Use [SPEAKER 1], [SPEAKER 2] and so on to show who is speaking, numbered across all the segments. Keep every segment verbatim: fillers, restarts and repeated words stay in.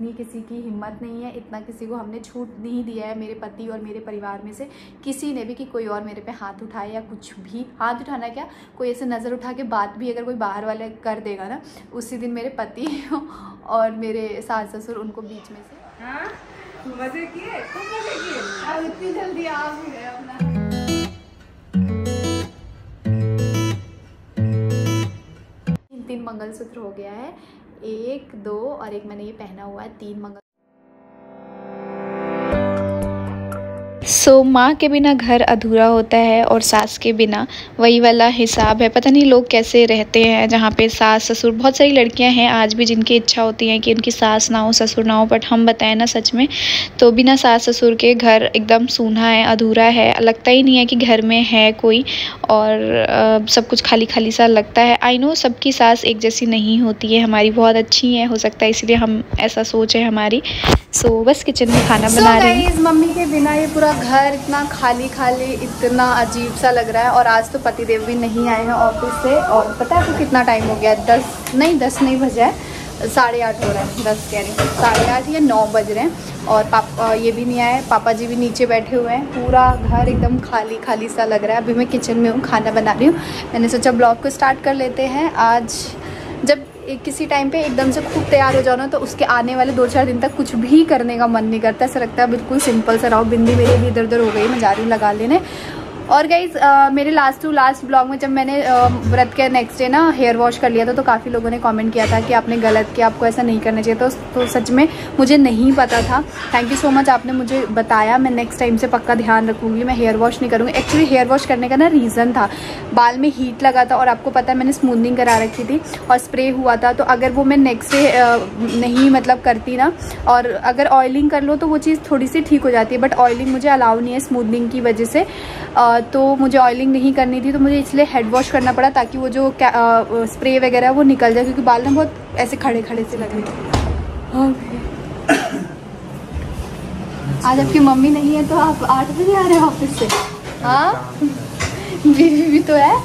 [SPEAKER 1] इतनी किसी की हिम्मत नहीं है, इतना किसी को हमने छूट नहीं दिया है, मेरे पति और मेरे परिवार में से किसी ने भी, कि कोई और मेरे पे हाथ उठाए या कुछ भी। हाथ उठाना क्या, कोई ऐसे नज़र उठा के बात भी अगर कोई बाहर वाले कर देगा ना, उसी दिन मेरे पति और मेरे सास ससुर उनको बीच में से। हाँ मजे किए, तुम मजे किए, अब इतनी जल्दी आ भी गए अपना। तीन मंगलसूत्र हो गया है, एक दो और एक मैंने ये पहना हुआ है, तीन मंगल। सो so, माँ के बिना घर अधूरा होता है और सास के बिना वही वाला हिसाब है। पता नहीं लोग कैसे रहते हैं जहाँ पे सास ससुर, बहुत सारी लड़कियाँ हैं आज भी जिनकी इच्छा होती है कि उनकी सास ना हो ससुर ना हो, बट हम बताएं ना सच में तो बिना सास ससुर के घर एकदम सूना है, अधूरा है, लगता ही नहीं है कि घर में है कोई, और आ, सब कुछ खाली खाली सा लगता है। आई नो सबकी सास एक जैसी नहीं होती है, हमारी बहुत अच्छी है, हो सकता है इसलिए हम ऐसा सोच है हमारी। सो so, बस किचन में खाना so बना रही हूँ। मम्मी के बिना ये पूरा घर इतना खाली खाली, इतना अजीब सा लग रहा है। और आज तो पतिदेव भी नहीं आए हैं ऑफिस से, और पता है तो कितना टाइम हो गया, दस नहीं दस नहीं बजा है, साढ़े आठ हो रहा है, दस कह रही हूँ, साढ़े आठ या नौ बज रहे हैं। और पापा ये भी नहीं आए, पापा जी भी नीचे बैठे हुए हैं, पूरा घर एकदम खाली खाली सा लग रहा है। अभी मैं किचन में हूँ, खाना बना रही हूँ। मैंने सोचा ब्लॉग को स्टार्ट कर लेते हैं। आज जब एक किसी टाइम पे एकदम से खूब तैयार हो जाओ ना, तो उसके आने वाले दो चार दिन तक कुछ भी करने का मन नहीं करता, ऐसा लगता है बिल्कुल सिंपल सा रहो। बिंदी मेरी भी इधर उधर हो गई, मैं जा रही हूँ लगा लेने। और गाइज़ मेरे लास्ट टू लास्ट ब्लॉग में जब मैंने व्रत के नेक्स्ट डे ना हेयर वॉश कर लिया था, तो काफ़ी लोगों ने कमेंट किया था कि आपने गलत किया, आपको ऐसा नहीं करना चाहिए। तो, तो सच में मुझे नहीं पता था। थैंक यू सो मच, आपने मुझे बताया। मैं नेक्स्ट टाइम से पक्का ध्यान रखूँगी, मैं हेयर वॉश नहीं करूँगी। एक्चुअली हेयर वॉश करने का ना रीज़न था, बाल में हीट लगा था, और आपको पता है मैंने स्मूथनिंग करा रखी थी और स्प्रे हुआ था। तो अगर वो मैं नेक्स्ट डे नहीं मतलब करती ना, और अगर ऑयलिंग कर लो तो वो चीज़ थोड़ी सी ठीक हो जाती है, बट ऑयलिंग मुझे अलाउ नहीं है स्मूथनिंग की वजह से। तो मुझे ऑयलिंग नहीं करनी थी, तो मुझे इसलिए हेड वॉश करना पड़ा, ताकि वो जो स्प्रे वगैरह वो निकल जाए, क्योंकि बाल ना बहुत ऐसे खड़े खड़े से लग रहे थे। आज आपकी मम्मी नहीं है तो आप आठ बजे आ रहे हो ऑफिस से? हाँ बीवी भी तो है,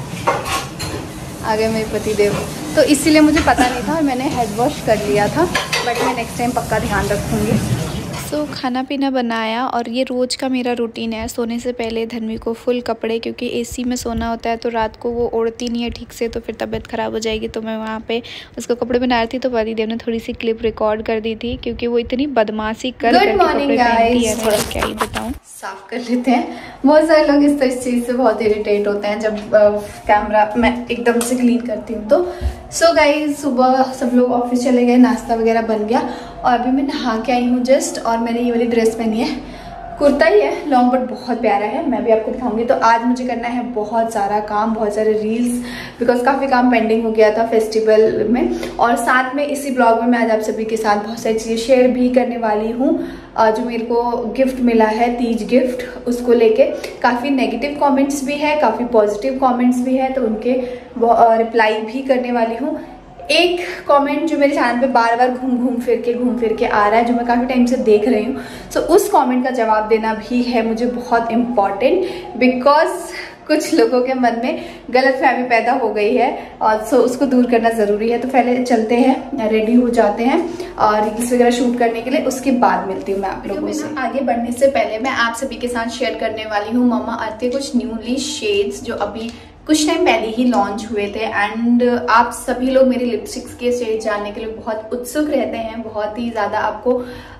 [SPEAKER 1] आ गए मेरे पतिदेव। तो इसीलिए मुझे पता नहीं था और मैंने हेड वॉश कर लिया था, बट मैं नेक्स्ट टाइम पक्का ध्यान रखूँगी। सो so, खाना पीना बनाया, और ये रोज़ का मेरा रूटीन है। सोने से पहले धन्वी को फुल कपड़े, क्योंकि एसी में सोना होता है तो रात को वो ओढ़ती नहीं है ठीक से, तो फिर तबीयत ख़राब हो जाएगी। तो मैं वहाँ पे उसको कपड़े बना रही थी, तो पतिदेव ने थोड़ी सी क्लिप रिकॉर्ड कर दी थी, क्योंकि वो इतनी बदमाशी कर करके कपड़े पहनती है, थोड़ा क्या ही बताऊँ। साफ कर लेते हैं। बहुत सारे लोग इस इस चीज़ से बहुत इरिटेट होते हैं जब कैमरा मैं एकदम से क्लीन करती हूँ। तो सो गाइज सुबह सब लोग ऑफिस चले गए, नाश्ता वगैरह बन गया, और अभी मैं नहा के आई हूँ जस्ट। और मैंने ये वाली ड्रेस पहनी है, कुर्ता ही है लॉन्ग, बट बहुत प्यारा है, मैं भी आपको दिखाऊंगी। तो आज मुझे करना है बहुत सारा काम, बहुत सारे रील्स, बिकॉज काफ़ी काम पेंडिंग हो गया था फेस्टिवल में। और साथ में इसी ब्लॉग में मैं आज आप सभी के साथ बहुत सारी चीज़ें शेयर भी करने वाली हूँ। जो मेरे को गिफ्ट मिला है, तीज गिफ्ट, उसको लेके काफ़ी नेगेटिव कमेंट्स भी है, काफ़ी पॉजिटिव कमेंट्स भी है, तो उनके रिप्लाई भी करने वाली हूँ। एक कमेंट जो मेरे चैनल पे बार बार घूम घूम फिर के घूम फिर के आ रहा है, जो मैं काफ़ी टाइम से देख रही हूँ, सो उस कमेंट का जवाब देना भी है मुझे बहुत इम्पॉर्टेंट, बिकॉज कुछ लोगों के मन में गलतफहमी पैदा हो गई है, और सो उसको दूर करना ज़रूरी है। तो पहले चलते हैं, रेडी हो जाते हैं और रील्स वगैरह शूट करने के लिए, उसके बाद मिलती हूँ मैं आप लोगों से। आगे बढ़ने से पहले मैं आप सभी के साथ शेयर करने वाली हूँ मम्मा अर्थ के कुछ न्यूली शेड्स, जो अभी कुछ टाइम पहले ही लॉन्च हुए थे। एंड आप सभी लोग मेरी लिपस्टिक्स के शेड जानने के लिए बहुत उत्सुक रहते हैं, बहुत ही ज़्यादा आपको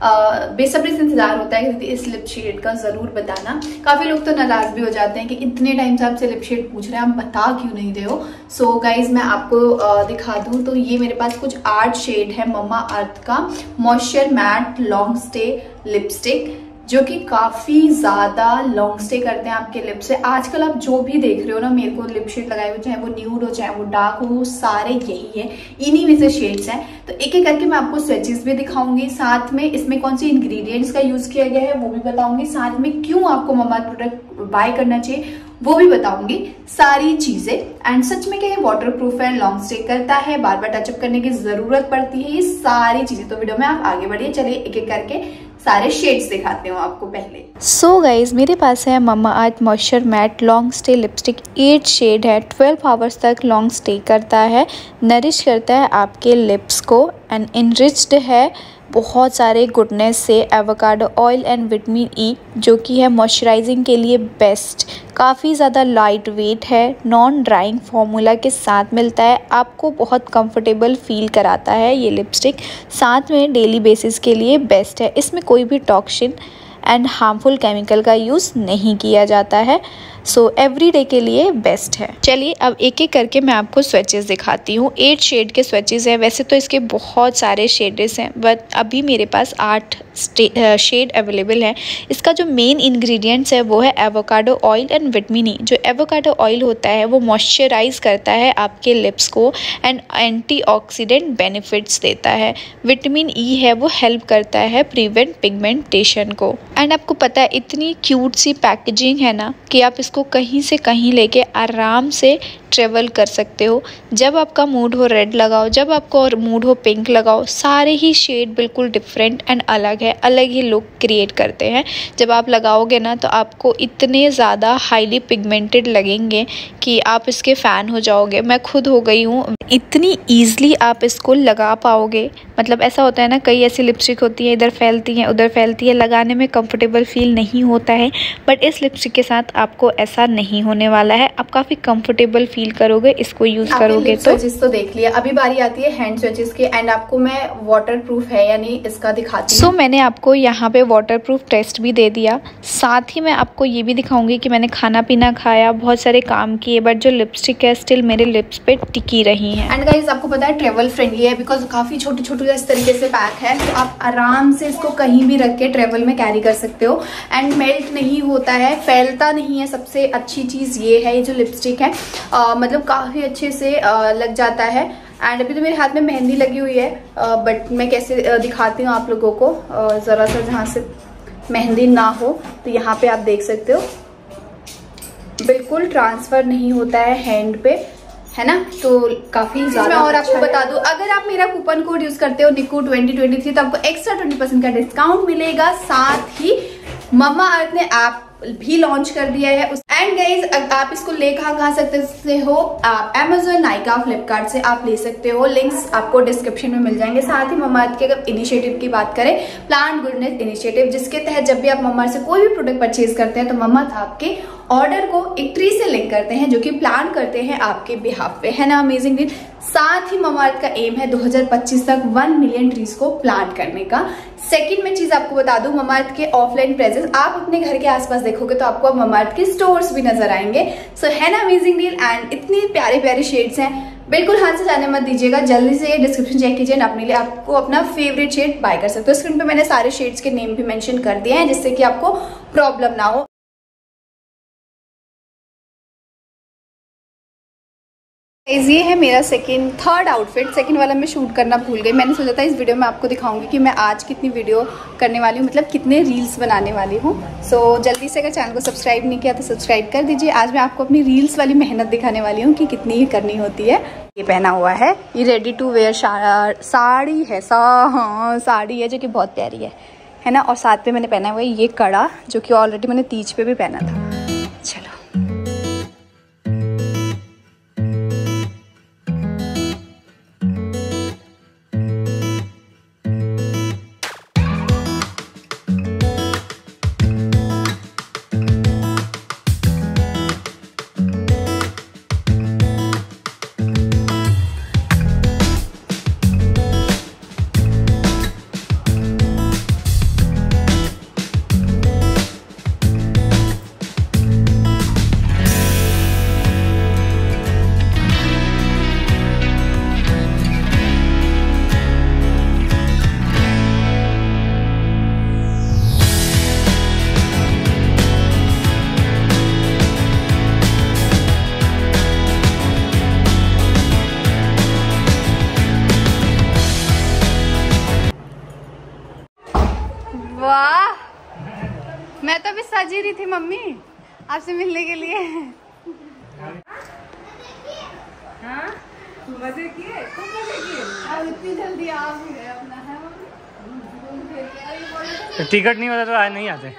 [SPEAKER 1] बेसब्री से इंतजार होता है कि इस लिप शेड का ज़रूर बताना। काफ़ी लोग तो नाराज़ भी हो जाते हैं कि इतने टाइम से आपसे लिप शेड पूछ रहे हैं, आप बता क्यों नहीं दे हो। सो गाइज मैं आपको uh, दिखा दूँ तो ये मेरे पास कुछ आठ शेड है मम्मा अर्थ का moisture matte long stay lipstick, जो कि काफ़ी ज़्यादा लॉन्ग स्टे करते हैं आपके लिप से। आजकल आप जो भी देख रहे हो ना मेरे को लिप शेड लगाए हुए, चाहे वो न्यूड हो चाहे वो डार्क हो, वो सारे यही है, इन्हीं में से शेड्स हैं। तो एक एक करके मैं आपको स्विचेस भी दिखाऊंगी, साथ में इसमें कौन सी इंग्रेडिएंट्स का यूज़ किया गया है वो भी बताऊंगी, साथ में क्यों आपको मम्मा अर्थ प्रोडक्ट बाय करना चाहिए वो भी बताऊंगी, सारी चीजें। एंड सच में क्या ये वाटर प्रूफ है, लॉन्ग स्टे करता है, बार बार टचअप करने की जरूरत पड़ती है, ये सारी चीजें। तो वीडियो में आप आगे बढ़िए, चलिए एक एक करके सारे शेड्स दिखाते हूँ आपको पहले। सो so गाइज मेरे पास है Mamaearth moisture matte long stay lipstick, eight shade है, ट्वेल्व आवर्स तक लॉन्ग स्टे करता है, नरिश करता है आपके लिप्स को, एंड इनरिच्ड है
[SPEAKER 2] बहुत सारे गुडनेस से avocado oil and vitamin E जो कि है मॉइस्चराइजिंग के लिए बेस्ट। काफ़ी ज़्यादा लाइट वेट है, नॉन ड्राइंग फार्मूला के साथ मिलता है, आपको बहुत कंफर्टेबल फील कराता है ये लिपस्टिक। साथ में डेली बेसिस के लिए बेस्ट है। इसमें कोई भी टॉक्सिन एंड हार्मफुल केमिकल का यूज़ नहीं किया जाता है, सो एवरीडे के लिए बेस्ट है। चलिए अब एक एक करके मैं आपको स्वेचेस दिखाती हूँ। एट शेड के स्वेचेस हैं, वैसे तो इसके बहुत सारे शेड्स हैं बट अभी मेरे पास आठ शेड अवेलेबल है। इसका जो मेन इंग्रेडिएंट्स है वो है avocado oil and vitamin E. जो एवोकाडो ऑयल होता है वो मॉइस्चराइज करता है आपके लिप्स को एंड एंटीऑक्सीडेंट बेनिफिट्स देता है। विटामिन ई है वो हेल्प करता है प्रिवेंट पिगमेंटेशन को। एंड आपको पता है इतनी क्यूट सी पैकेजिंग है ना कि आप इसको कहीं से कहीं लेके आराम से ट्रेवल कर सकते हो। जब आपका मूड हो रेड लगाओ, जब आपको मूड हो पिंक लगाओ, सारे ही शेड बिल्कुल डिफरेंट एंड अलग है, अलग ही लुक क्रिएट करते हैं। जब आप लगाओगे ना तो आपको इतने ज़्यादा हाईली पिगमेंटेड लगेंगे कि आप इसके फ़ैन हो जाओगे। मैं खुद हो गई हूँ। इतनी ईज़िली आप इसको लगा पाओगे, मतलब ऐसा होता है ना कई ऐसी लिपस्टिक होती है इधर फैलती हैं उधर फैलती है, लगाने में कंफर्टेबल फील नहीं होता है, बट इस लिपस्टिक के साथ आपको ऐसा नहीं होने वाला है। आप काफ़ी कंफर्टेबल फील करोगे इसको यूज़ करोगे तो।
[SPEAKER 1] स्विचेस तो देख लिया, अभी बारी आती है हैंड स्विचेस की। एंड आपको मैं वाटर प्रूफ है या नहीं इसका दिखाती हूँ।
[SPEAKER 2] सो so, मैंने आपको यहाँ पे वाटर प्रूफ टेस्ट भी दे दिया, साथ ही मैं आपको ये भी दिखाऊंगी कि मैंने खाना पीना खाया, बहुत सारे काम किए, बट जो लिपस्टिक है स्टिल मेरे लिप्स पे टिकी रही है।
[SPEAKER 1] एंड गाइस आपको पता है ट्रेवल फ्रेंडली है, बिकॉज काफी छोटी छोटी इस तरीके से पैक है, तो आप आराम से इसको कहीं भी रख के ट्रेवल में कैरी कर सकते हो। एंड मेल्ट नहीं होता है, फैलता नहीं है, सबसे अच्छी चीज ये है। ये जो लिपस्टिक है आ, मतलब काफी अच्छे से आ, लग जाता है। एंड अभी तो मेरे हाथ में मेहंदी लगी हुई है, बट मैं कैसे आ, दिखाती हूँ आप लोगों को। जरा सा जहाँ से मेहंदी ना हो तो यहाँ पे आप देख सकते हो बिल्कुल ट्रांसफर नहीं होता है हैंड पे, है ना, तो काफी ज्यादा। और आपको अच्छा बता दूं, अगर आप मेरा कूपन कोड यूज करते हो निकू ट्वेंटी ट्वेंटी थ्री तो आपको एक्स्ट्रा ट्वेंटी परसेंट का डिस्काउंट मिलेगा। साथ ही मम्मा अर्थ ने ऐप भी लॉन्च कर दिया है। एंड गाइज आप इसको ले कहाँ कहाँ सकते हो, आप अमेजोन, नाइका, फ्लिपकार्ट से आप ले सकते हो। लिंक्स आपको डिस्क्रिप्शन में मिल जाएंगे। साथ ही मम्मा अर्थ के अगर इनिशिएटिव की बात करें, प्लांट गुडनेस इनिशिएटिव, जिसके तहत जब भी आप मम्मा अर्थ से कोई भी प्रोडक्ट परचेज करते हैं तो मम्मा अर्थ आपके ऑर्डर को एक ट्री से लिंक करते हैं जो कि प्लान करते हैं आपके बिहाफ पे, है ना। Amazing deal. साथ ही मम्मा अर्थ का एम है दो हज़ार पच्चीस तक वन मिलियन ट्रीज को प्लांट करने का। सेकंड में चीज आपको बता दूं, मम्मा अर्थ के ऑफलाइन प्रेजेंस आप अपने घर के आसपास देखोगे तो आपको अब मम्मा अर्थ के स्टोर्स भी नजर आएंगे। सो so, है ना अमेजिंग डील। एंड इतनी प्यारे प्यारे शेड्स हैं, बिल्कुल हाथ से जाने मत दीजिएगा, जल्दी से डिस्क्रिप्शन चेक कीजिए ना, अपने लिए आपको अपना फेवरेट शेड बाय कर सकते हो। स्क्रीन पे मैंने सारे शेड्स के नेम भी मेंशन कर दिए हैं जिससे कि आपको प्रॉब्लम ना हो। ये है मेरा सेकंड थर्ड आउटफिट। सेकंड वाला मैं शूट करना भूल गई। मैंने सोचा था इस वीडियो में आपको दिखाऊंगी कि मैं आज कितनी वीडियो करने वाली हूँ, मतलब कितने रील्स बनाने वाली हूँ। सो so, जल्दी से अगर चैनल को सब्सक्राइब नहीं किया तो सब्सक्राइब कर दीजिए। आज मैं आपको अपनी रील्स वाली मेहनत दिखाने वाली हूँ कि कितनी करनी होती है। ये पहना हुआ है, ये रेडी टू वेयर साड़ी है, सा हाँ साड़ी है जो कि बहुत प्यारी है है ना। और साथ में मैंने पहना हुआ है ये कड़ा जो कि ऑलरेडी मैंने तीज पे भी पहना था। चलो वाह, मैं तो अभी सज ही रही थी मम्मी आपसे मिलने के लिए। हाँ? मजे किए, खूब मजे किए। अब इतनी जल्दी आ भी गए अपना, है मम्मी?
[SPEAKER 3] टिकट नहीं होता तो आज नहीं आते।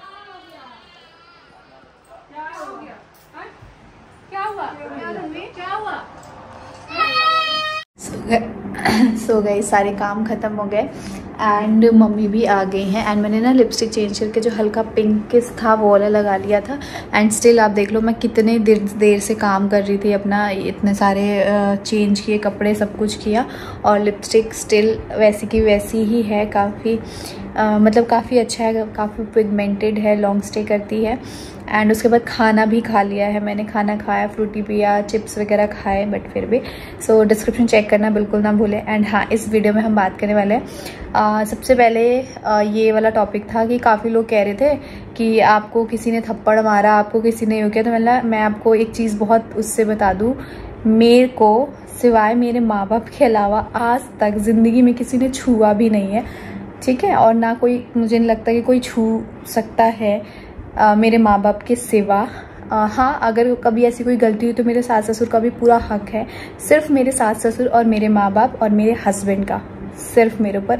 [SPEAKER 1] क्या हो गया? क्या हुआ? क्या मम्मी? क्या हुआ? सो गए, सारे काम खत्म हो गए एंड मम्मी भी आ गई हैं। एंड मैंने ना लिपस्टिक चेंज करके जो हल्का पिंकिश था वो वाला लगा लिया था। एंड स्टिल आप देख लो मैं कितने देर देर से काम कर रही थी अपना, इतने सारे चेंज किए कपड़े, सब कुछ किया, और लिपस्टिक स्टिल वैसी की वैसी ही है। काफ़ी मतलब काफ़ी अच्छा है, काफ़ी पिगमेंटेड है, लॉन्ग स्टे करती है। एंड उसके बाद खाना भी खा लिया है मैंने, खाना खाया, फ्रूटी पिया, चिप्स वगैरह खाए, बट फिर भी सो डिस्क्रिप्शन चेक करना बिल्कुल ना भूलें। एंड हाँ, इस वीडियो में हम बात करने वाले हैं, सबसे पहले आ, ये वाला टॉपिक था कि काफ़ी लोग कह रहे थे कि आपको किसी ने थप्पड़ मारा, आपको किसी ने यूँ किया। तो मतलब मैं आपको एक चीज़ बहुत उससे बता दूँ, मेरे को सिवाय मेरे माँ बाप के अलावा आज तक ज़िंदगी में किसी ने छुआ भी नहीं है, ठीक है, और ना कोई, मुझे नहीं लगता कि कोई छू सकता है आ, मेरे माँ बाप के सिवा। हाँ, अगर कभी ऐसी कोई गलती हुई तो मेरे सास ससुर का भी पूरा हक है, सिर्फ मेरे सास ससुर और मेरे माँ बाप और मेरे हस्बैंड का सिर्फ मेरे ऊपर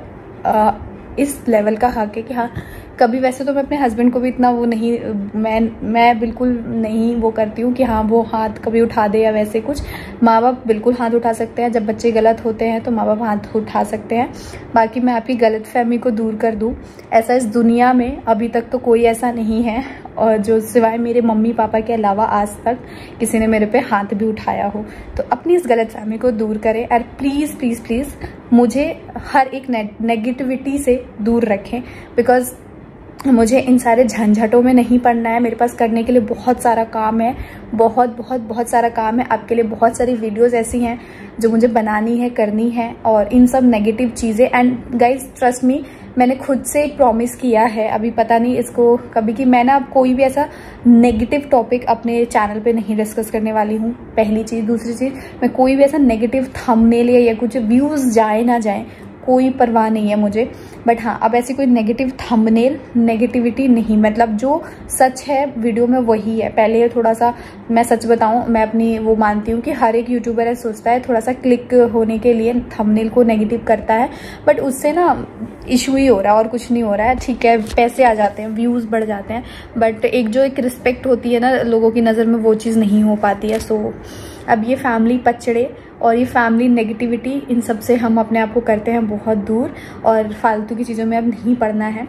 [SPEAKER 1] इस लेवल का हक है कि हाँ, कभी वैसे तो मैं अपने हस्बैंड को भी इतना वो नहीं, मैं मैं बिल्कुल नहीं वो करती हूँ कि हाँ वो हाथ कभी उठा दे या वैसे कुछ। माँ बाप बिल्कुल हाथ उठा सकते हैं, जब बच्चे गलत होते हैं तो माँ बाप हाथ उठा सकते हैं। बाकी मैं आपकी गलतफहमी को दूर कर दूँ, ऐसा इस दुनिया में अभी तक तो कोई ऐसा नहीं है, और जो सिवाय मेरे मम्मी पापा के अलावा आज तक किसी ने मेरे पे हाथ भी उठाया हो। तो अपनी इस गलतफहमी को दूर करें, और प्लीज़ प्लीज़ प्लीज़ मुझे हर एक नेगेटिविटी से दूर रखें, बिकॉज़ मुझे इन सारे झंझटों में नहीं पड़ना है। मेरे पास करने के लिए बहुत सारा काम है, बहुत बहुत बहुत सारा काम है। आपके लिए बहुत सारी वीडियोस ऐसी हैं जो मुझे बनानी है, करनी है, और इन सब नेगेटिव चीज़ें, एंड गाइज ट्रस्ट मी, मैंने खुद से एक प्रॉमिस किया है, अभी पता नहीं इसको कभी, कि मैं ना कोई भी ऐसा नेगेटिव टॉपिक अपने चैनल पे नहीं डिस्कस करने वाली हूँ, पहली चीज़। दूसरी चीज़, मैं कोई भी ऐसा नेगेटिव थंबनेल या कुछ व्यूज़ जाए ना जाए, कोई परवाह नहीं है मुझे। बट हाँ, अब ऐसी कोई नेगेटिव थंबनेल, नेगेटिविटी नहीं, मतलब जो सच है वीडियो में वही है। पहले थोड़ा सा मैं सच बताऊं, मैं अपनी वो मानती हूँ कि हर एक यूट्यूबर ऐसा सोचता है, थोड़ा सा क्लिक होने के लिए थंबनेल को नेगेटिव करता है, बट उससे ना इशू ही हो रहा है और कुछ नहीं हो रहा है। ठीक है, पैसे आ जाते हैं, व्यूज़ बढ़ जाते हैं, बट एक जो एक रिस्पेक्ट होती है ना लोगों की नज़र में, वो चीज़ नहीं हो पाती है। सो अब ये फैमिली पचड़े और ये फैमिली नेगेटिविटी, इन सब से हम अपने आप को करते हैं बहुत दूर, और फालतू की चीज़ों में अब नहीं पड़ना है।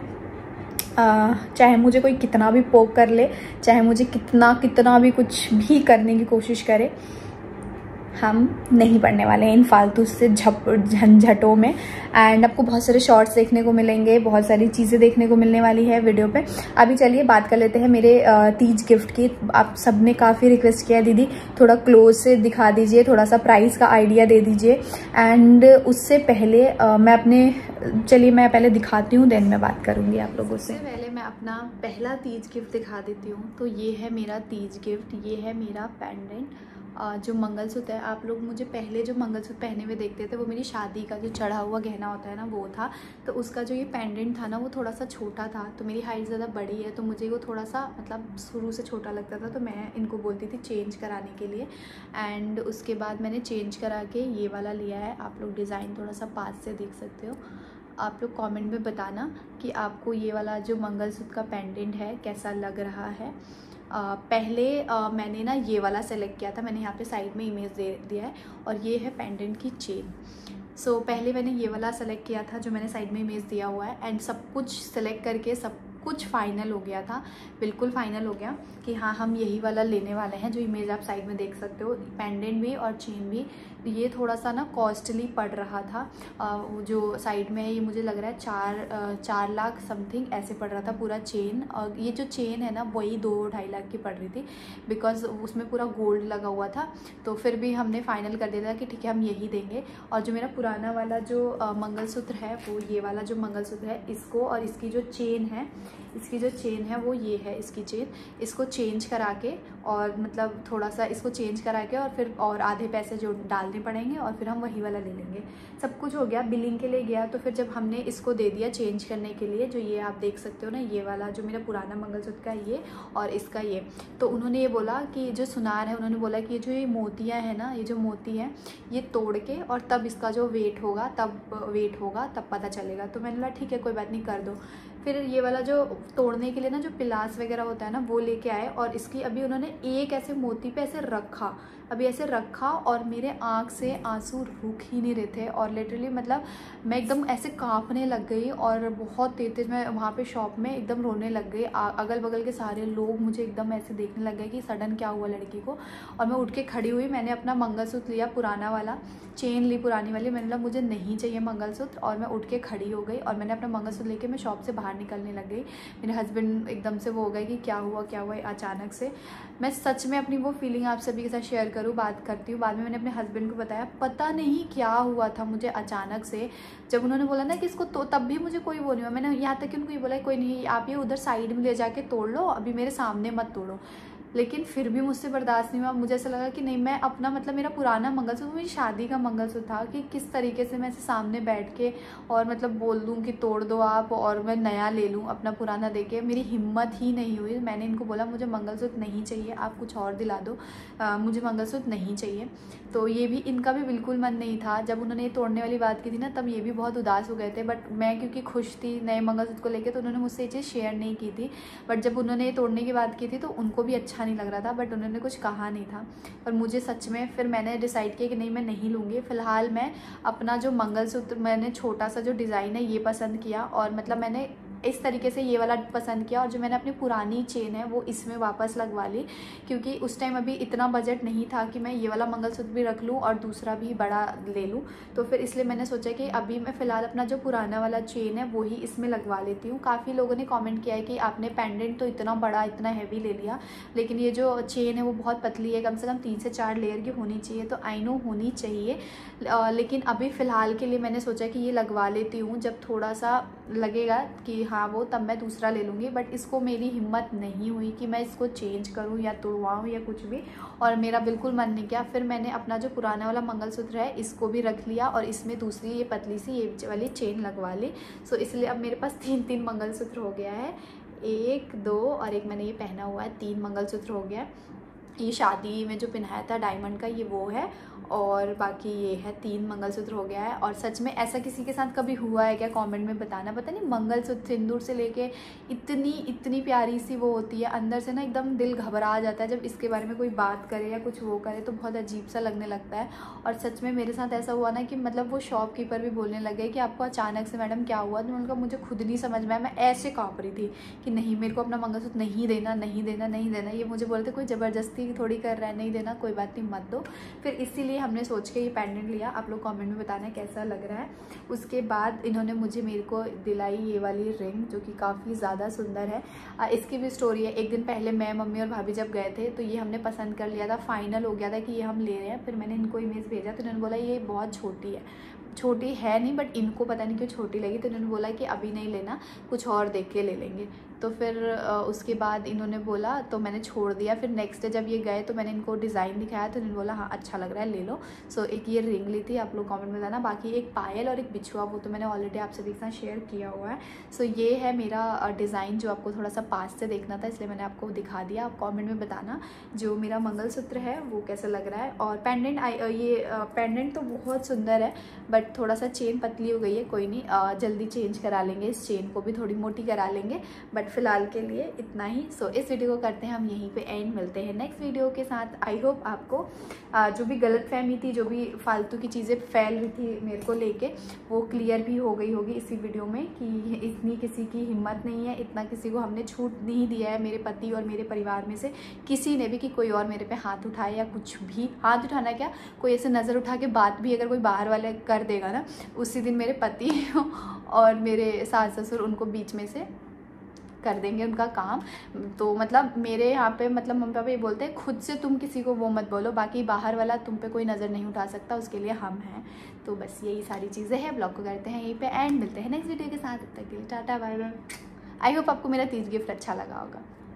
[SPEAKER 1] आ, चाहे मुझे कोई कितना भी पोक कर ले, चाहे मुझे कितना कितना भी कुछ भी करने की कोशिश करे, हम नहीं पढ़ने वाले हैं इन फालतू से झप झंझटों में। एंड आपको बहुत सारे शॉर्ट्स देखने को मिलेंगे, बहुत सारी चीज़ें देखने को मिलने वाली है वीडियो पे। अभी चलिए बात कर लेते हैं मेरे तीज गिफ्ट की। आप सब ने काफ़ी रिक्वेस्ट किया, दीदी थोड़ा क्लोज से दिखा दीजिए, थोड़ा सा प्राइस का आइडिया दे दीजिए। एंड उससे पहले आ, मैं अपने चलिए मैं पहले दिखाती हूँ, देन मैं बात करूँगी आप लोगों से। पहले मैं अपना पहला तीज गिफ्ट दिखा देती हूँ। तो ये है मेरा तीज गिफ्ट, ये है मेरा पेंडेंट, जो मंगलसूत्र है। आप लोग मुझे पहले जो मंगलसूत्र पहने हुए देखते थे वो मेरी शादी का जो चढ़ा हुआ गहना होता है ना, वो था। तो उसका जो ये पेंडेंट था ना, वो थोड़ा सा छोटा था, तो मेरी हाइट ज़्यादा बड़ी है, तो मुझे वो थोड़ा सा मतलब शुरू से छोटा लगता था, तो मैं इनको बोलती थी चेंज कराने के लिए। एंड उसके बाद मैंने चेंज करा के ये वाला लिया है। आप लोग डिज़ाइन थोड़ा सा पास से देख सकते हो। आप लोग कमेंट में बताना कि आपको ये वाला जो मंगलसूत्र का पेंडेंट है कैसा लग रहा है। Uh, पहले uh, मैंने ना ये वाला सेलेक्ट किया था, मैंने यहाँ पे साइड में इमेज दे दिया है, और ये है पेंडेंट की चेन। सो so, पहले मैंने ये वाला सेलेक्ट किया था जो मैंने साइड में इमेज दिया हुआ है। एंड सब कुछ सेलेक्ट करके सब कुछ फाइनल हो गया था, बिल्कुल फाइनल हो गया कि हाँ हम यही वाला लेने वाले हैं, जो इमेज आप साइड में देख सकते हो, पेंडेंट भी और चेन भी। ये थोड़ा सा ना कॉस्टली पड़ रहा था, आ, जो साइड में है ये मुझे लग रहा है चार चार लाख समथिंग ऐसे पड़ रहा था पूरा चेन। और ये जो चेन है ना वही दो ढाई लाख की पड़ रही थी, बिकॉज उसमें पूरा गोल्ड लगा हुआ था। तो फिर भी हमने फाइनल कर दिया था कि ठीक है हम यही देंगे। और जो मेरा पुराना वाला जो मंगलसूत्र है, वो ये वाला जो मंगलसूत्र है, इसको और इसकी जो चेन है, इसकी जो चेन है वो ये है इसकी चेन, इसको चेंज करा के, और मतलब थोड़ा सा इसको चेंज करा के, और फिर और आधे पैसे जो डालने पड़ेंगे, और फिर हम वही वाला ले लेंगे। सब कुछ हो गया, बिलिंग के लिए गया, तो फिर जब हमने इसको दे दिया चेंज करने के लिए, जो ये आप देख सकते हो ना, ये वाला जो मेरा पुराना मंगलसूत्र का ये और इसका ये, तो उन्होंने ये बोला कि जो सुनार है, उन्होंने बोला कि ये जो ये मोतियाँ हैं ना, ये जो मोती हैं ये तोड़ के और तब इसका जो वेट होगा, तब वेट होगा तब पता चलेगा। तो मैंने बोला ठीक है कोई बात नहीं, कर दो। फिर ये वाला जो तोड़ने के लिए ना जो पिलास वगैरह होता है ना, वो लेके आए, और इसकी अभी उन्होंने एक ऐसे मोती पे ऐसे रखा, अभी ऐसे रखा और मेरे आँख से आंसू रुक ही नहीं रहे थे और लिटरली मतलब मैं एकदम ऐसे काँपने लग गई और बहुत तेज तेज मैं वहाँ पे शॉप में एकदम रोने लग गई। अगल बगल के सारे लोग मुझे एकदम ऐसे देखने लग गए कि सडन क्या हुआ लड़की को। और मैं उठ के खड़ी हुई, मैंने अपना मंगलसूत्र लिया पुराना वाला, चेन ली पुरानी वाली, मैंने बोला मुझे नहीं चाहिए मंगलसूत्र, और मैं उठ के खड़ी हो गई और मैंने अपना मंगलसूत्र लेके मैं शॉप से बाहर निकलने लग गई। मेरे हस्बैंड एकदम से वो हो गए कि क्या हुआ क्या हुआ अचानक से। मैं सच में अपनी वो फीलिंग आप सभी के साथ शेयर करूँ, बात करती हूँ। बाद में मैंने अपने हस्बैंड को बताया, पता नहीं क्या हुआ था मुझे अचानक से, जब उन्होंने बोला ना कि इसको तो तब भी मुझे कोई वो नहीं हुआ। मैंने यहाँ तक कि उनको ये बोला कोई नहीं, आप ये उधर साइड में ले जाके तोड़ लो, अभी मेरे सामने मत तोड़ो। लेकिन फिर भी मुझसे बर्दाश्त नहीं हुआ। मुझे ऐसा लगा कि नहीं, मैं अपना मतलब मेरा पुराना मंगलसूत्र, मेरी शादी का मंगलसूत्र था, कि किस तरीके से मैं ऐसे सामने बैठ के और मतलब बोल दूं कि तोड़ दो आप और मैं नया ले लूं अपना पुराना देके। मेरी हिम्मत ही नहीं हुई। मैंने इनको बोला मुझे मंगलसूत्र नहीं चाहिए, आप कुछ और दिला दो, आ, मुझे मंगलसूत्र नहीं चाहिए। तो ये भी इनका भी बिल्कुल मन नहीं था। जब उन्होंने ये तोड़ने वाली बात की थी ना, तब ये भी बहुत उदास हो गए थे। बट मैं क्योंकि खुश थी नए मंगलसूत्र को लेकर, तो उन्होंने मुझसे ये चीज़ शेयर नहीं की थी। बट जब उन्होंने ये तोड़ने की बात की थी तो उनको भी अच्छा नहीं लग रहा था, बट उन्होंने कुछ कहा नहीं था। पर मुझे सच में फिर मैंने डिसाइड किया कि नहीं, मैं नहीं लूँगी। फ़िलहाल मैं अपना जो मंगलसूत्र, मैंने छोटा सा जो डिज़ाइन है ये पसंद किया, और मतलब मैंने इस तरीके से ये वाला पसंद किया, और जो मैंने अपनी पुरानी चेन है वो इसमें वापस लगवा ली, क्योंकि उस टाइम अभी इतना बजट नहीं था कि मैं ये वाला मंगलसूत्र भी रख लूँ और दूसरा भी बड़ा ले लूँ। तो फिर इसलिए मैंने सोचा कि अभी मैं फ़िलहाल अपना जो पुराना वाला चेन है वो ही इसमें लगवा लेती हूँ। काफ़ी लोगों ने कमेंट किया है कि आपने पेंडेंट तो इतना बड़ा इतना हैवी ले लिया, लेकिन ये जो चेन है वो बहुत पतली है, कम से कम तीन से चार लेयर की होनी चाहिए। तो आई नो होनी चाहिए, लेकिन अभी फ़िलहाल के लिए मैंने सोचा कि ये लगवा लेती हूँ। जब थोड़ा सा लगेगा कि हाँ वो, तब मैं दूसरा ले लूँगी। बट इसको मेरी हिम्मत नहीं हुई कि मैं इसको चेंज करूँ या तोड़वाऊँ या कुछ भी, और मेरा बिल्कुल मन नहीं किया। फिर मैंने अपना जो पुराना वाला मंगलसूत्र है इसको भी रख लिया और इसमें दूसरी ये पतली सी ये वाली चेन लगवा ली। सो इसलिए अब मेरे पास तीन तीन मंगलसूत्र हो गया है, एक दो और एक मैंने ये पहना हुआ है, तीन मंगलसूत्र हो गया है। ये शादी में जो पहनाया था डायमंड का ये वो है, और बाकी ये है, तीन मंगलसूत्र हो गया है। और सच में ऐसा किसी के साथ कभी हुआ है क्या, कमेंट में बताना। पता नहीं मंगलसूत्र सिंदूर से लेके इतनी इतनी प्यारी सी वो होती है, अंदर से ना एकदम दिल घबरा जाता है जब इसके बारे में कोई बात करे या कुछ वो करे, तो बहुत अजीब सा लगने लगता है। और सच में मेरे साथ ऐसा हुआ ना कि मतलब वो शॉपकीपर भी बोलने लगे कि आपको अचानक से मैडम क्या हुआ। तो उनका मुझे खुद नहीं समझ में आया, मैं ऐसे काँप रही थी कि नहीं, मेरे को अपना मंगलसूत्र नहीं देना नहीं देना नहीं देना। ये मुझे बोलते कोई ज़बरदस्ती थोड़ी कर रहा है, नहीं देना कोई बात नहीं मत दो। फिर इसीलिए हमने सोच के ये पेंडेंट लिया। आप लोग कमेंट में बताना कैसा लग रहा है। उसके बाद इन्होंने मुझे मेरे को दिलाई ये वाली रिंग, जो कि काफ़ी ज़्यादा सुंदर है। आ, इसकी भी स्टोरी है। एक दिन पहले मैं, मम्मी और भाभी जब गए थे तो ये हमने पसंद कर लिया था, फाइनल हो गया था कि ये हम ले रहे हैं। फिर मैंने इनको इमेज भेजा तो इन्होंने बोला ये बहुत छोटी है। छोटी है नहीं, बट इनको पता नहीं क्यों छोटी लगी, तो इन्होंने बोला कि अभी नहीं लेना, कुछ और देख के ले लेंगे। तो फिर उसके बाद इन्होंने बोला तो मैंने छोड़ दिया। फिर नेक्स्ट डे जब ये गए तो मैंने इनको डिज़ाइन दिखाया तो इन्होंने बोला हाँ अच्छा लग रहा है ले लो। सो एक ये रिंग ली थी, आप लोग कमेंट में बताना। बाकी एक पायल और एक बिछुआ, वो तो मैंने ऑलरेडी आप सभी के साथ शेयर किया हुआ है। सो ये है मेरा डिज़ाइन जो आपको थोड़ा सा पास से देखना था, इसलिए मैंने आपको दिखा दिया। आप कॉमेंट में बताना जो मेरा मंगलसूत्र है वो कैसा लग रहा है। और पेंडेंट ये पेंडेंट तो बहुत सुंदर है, बट थोड़ा सा चेन पतली हो गई है, कोई नहीं जल्दी चेंज करा लेंगे, इस चेन को भी थोड़ी मोटी करा लेंगे। बट फिलहाल के लिए इतना ही। सो so, इस वीडियो को करते हैं हम यहीं पे एंड, मिलते हैं नेक्स्ट वीडियो के साथ। आई होप आपको आ, जो भी गलतफहमी थी, जो भी फालतू की चीज़ें फैल रही थी मेरे को लेके, वो क्लियर भी हो गई होगी इसी वीडियो में कि इतनी किसी की हिम्मत नहीं है, इतना किसी को हमने छूट नहीं दिया है, मेरे पति और मेरे परिवार में से किसी ने भी, कि कोई और मेरे पे हाथ उठाए या कुछ भी। हाथ उठाना क्या, कोई ऐसे नज़र उठा के बात भी अगर कोई बाहर वाले कर देगा ना, उसी दिन मेरे पति और मेरे सास ससुर उनको बीच में से कर देंगे उनका काम। तो मतलब मेरे यहाँ पे मतलब मम्मी पापा ये बोलते हैं खुद से तुम किसी को वो मत बोलो, बाकी बाहर वाला तुम पे कोई नज़र नहीं उठा सकता, उसके लिए हम हैं। तो बस यही सारी चीज़ें हैं। ब्लॉग को करते हैं यहीं पे एंड, मिलते हैं नेक्स्ट वीडियो के साथ। तब तक के लिए tata bye bye. I hope आपको मेरा तीज गिफ्ट अच्छा लगा होगा।